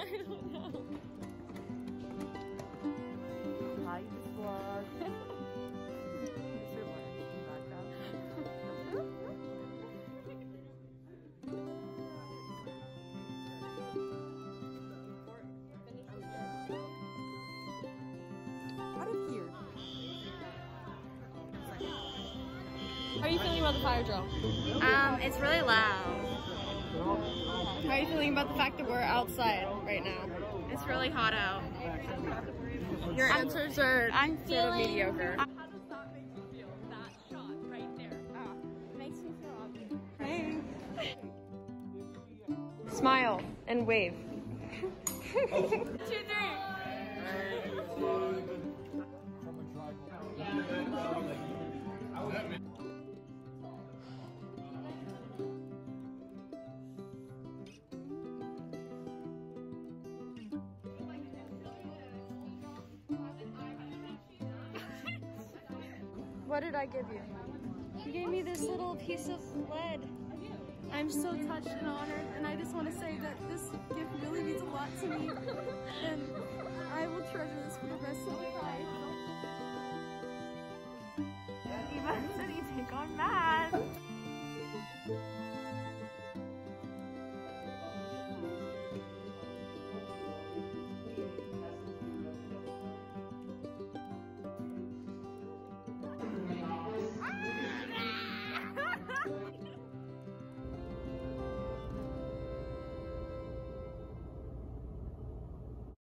I don't know. Hi, this vlog. Is your lunch in the background? Out of here. How are you feeling about the fire drill? It's really loud. How are you feeling about the fact that we're outside right now? It's really hot out. Your answers are I'm sort of feeling mediocre. How does that make you feel? That shot right there. Makes me feel ugly. Hey. Smile and wave. 2, 3. What did I give you? You gave me this little piece of lead. I'm so touched and honored, and I just want to say that this gift really means a lot to me, and I will treasure this for the rest of my life. Eva said you take on math.